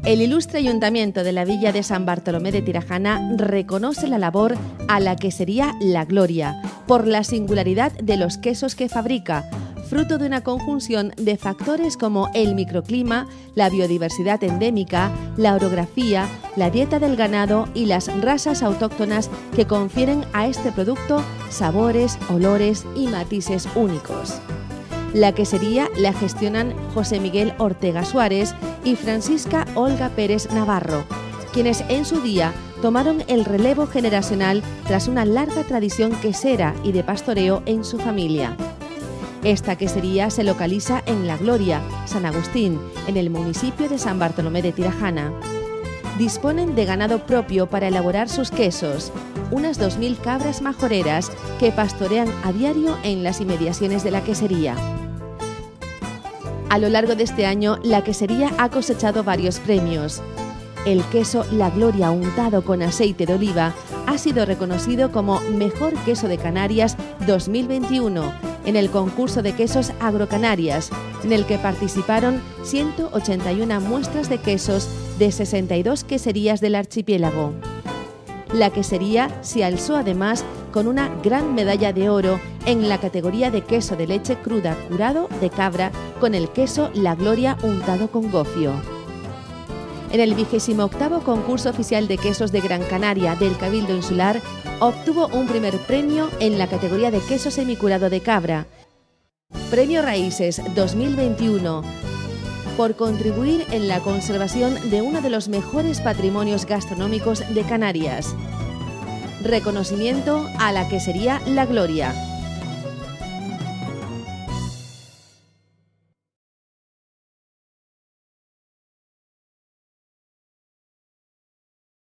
El ilustre Ayuntamiento de la Villa de San Bartolomé de Tirajana reconoce la labor a la quesería La Gloria por la singularidad de los quesos que fabrica, fruto de una conjunción de factores como el microclima, la biodiversidad endémica, la orografía, la dieta del ganado y las razas autóctonas que confieren a este producto sabores, olores y matices únicos. La quesería la gestionan José Miguel Ortega Suárez y Francisca Olga Pérez Navarro, quienes en su día tomaron el relevo generacional tras una larga tradición quesera y de pastoreo en su familia. Esta quesería se localiza en La Gloria, San Agustín, en el municipio de San Bartolomé de Tirajana. Disponen de ganado propio para elaborar sus quesos, unas 2000 cabras majoreras que pastorean a diario en las inmediaciones de la quesería. A lo largo de este año, la quesería ha cosechado varios premios. El queso La Gloria untado con aceite de oliva ha sido reconocido como Mejor Queso de Canarias 2021 en el concurso de quesos Agrocanarias, en el que participaron 181 muestras de quesos de 62 queserías del archipiélago. La quesería se alzó además con una gran medalla de oro en la categoría de queso de leche cruda curado de cabra con el queso La Gloria untado con gofio. En el 28º concurso oficial de quesos de Gran Canaria del Cabildo Insular, obtuvo un primer premio en la categoría de queso semicurado de cabra. Premio Raíces 2021, por contribuir en la conservación de uno de los mejores patrimonios gastronómicos de Canarias. Reconocimiento a la quesería La Gloria.